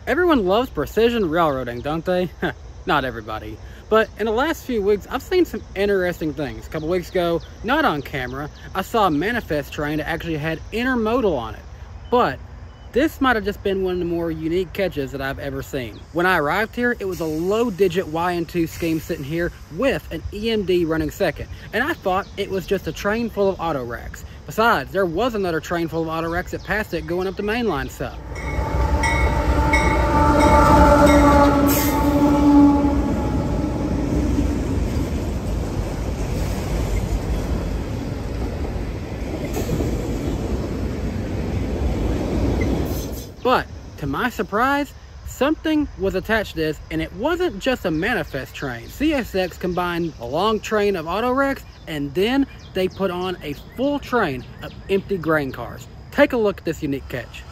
Everyone loves precision railroading, don't they? Not everybody. But in the last few weeks, I've seen some interesting things. A couple weeks ago, not on camera, I saw a manifest train that actually had intermodal on it. But this might have just been one of the more unique catches that I've ever seen. When I arrived here, it was a low-digit YN2 scheme sitting here with an EMD running second. And I thought it was just a train full of Autoracks. Besides, there was another train full of Autoracks that passed it going up the mainline sub. But to my surprise, something was attached to this, and it wasn't just a manifest train. CSX combined a long train of Autoracks, and then they put on a full train of empty grain cars. Take a look at this unique catch.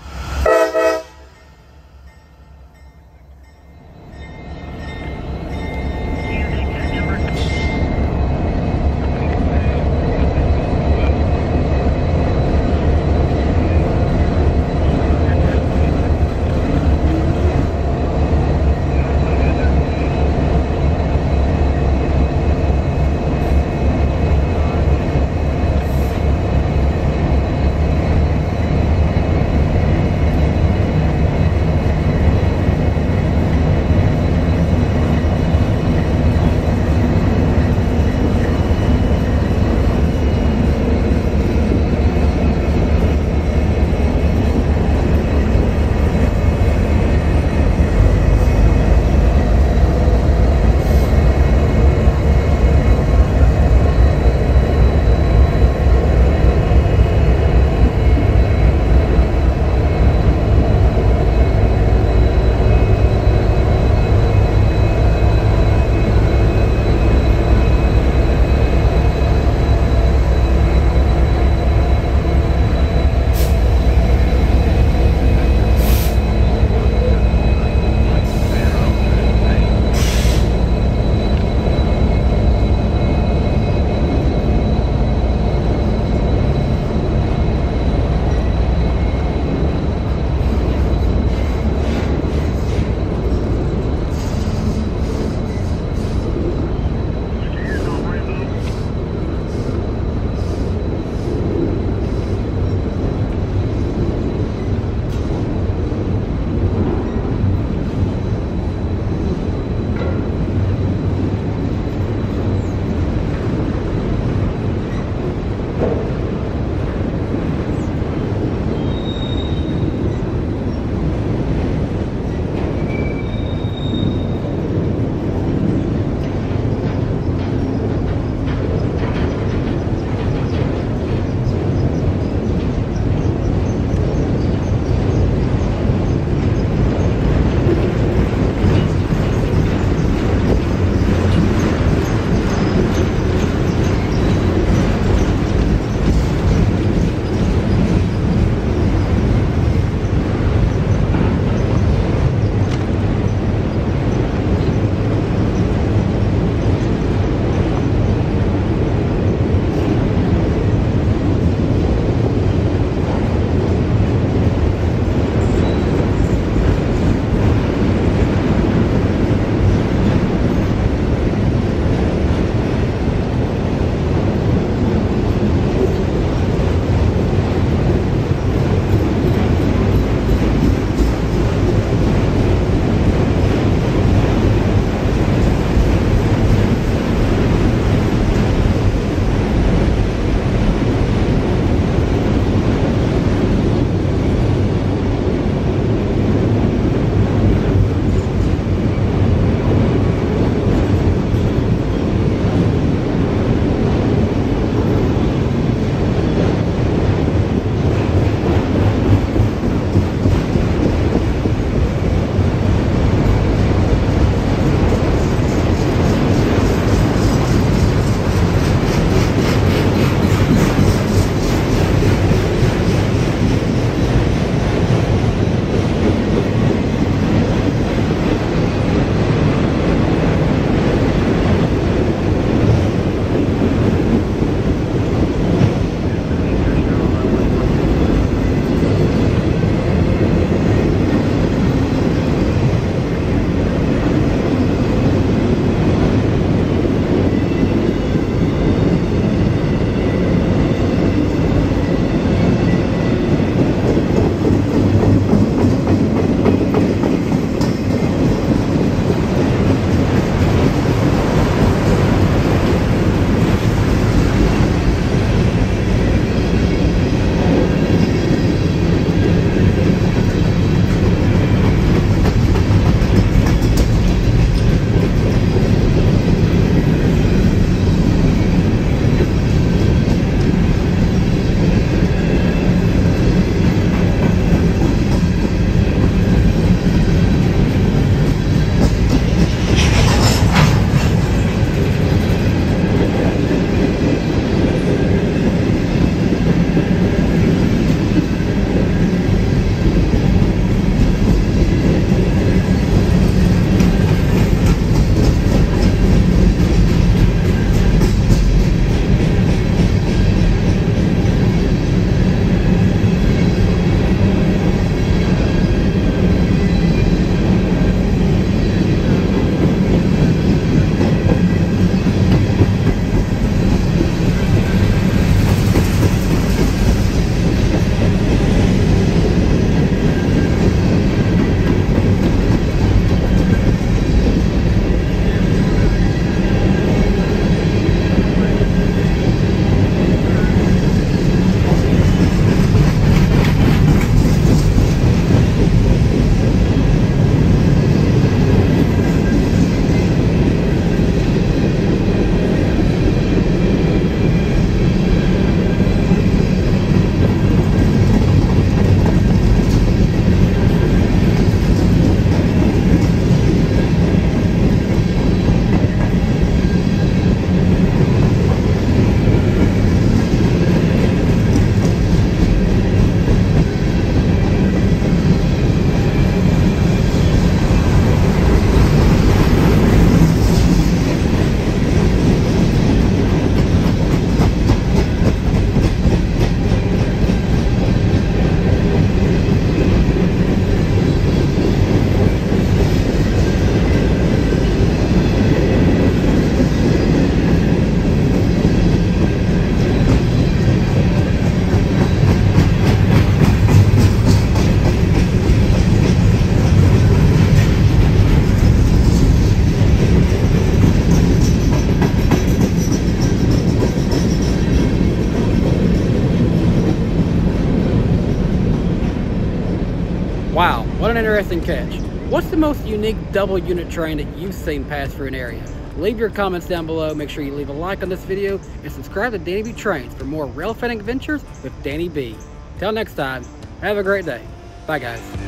interesting catch. What's the most unique double unit train that you've seen pass through an area? Leave your comments down below. Make sure you leave a like on this video and subscribe to DannyBTrainz for more rail fanning adventures with Danny B. Till next time, have a great day. Bye guys.